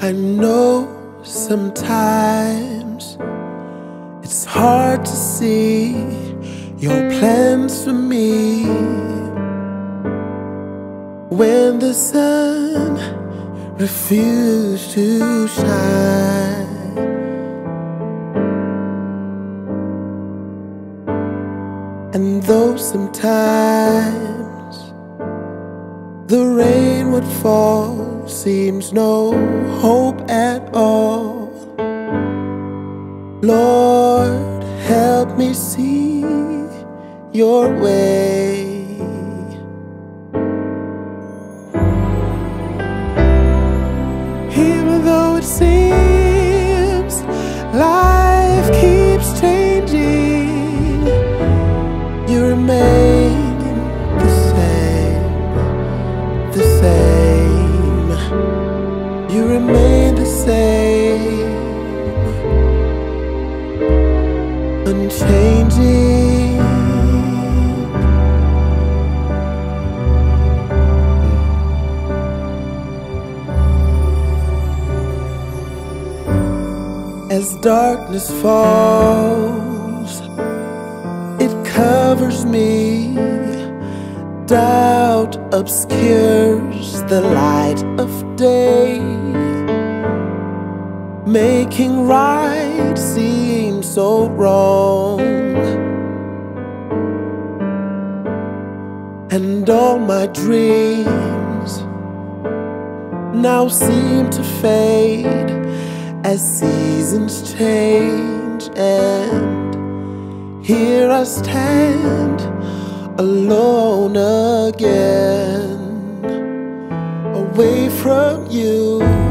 I know sometimes it's hard to see your plans for me when the sun refuses to shine. And though sometimes the rain would fall, seems no hope at all, Lord, help me see your way. Even though it seems life keeps changing, you remain the same, the same. You remain the same, unchanging. As darkness falls, it covers me. Doubt obscures the light of day, making right seem so wrong. And all my dreams now seem to fade as seasons change, and here I stand alone again, away from you.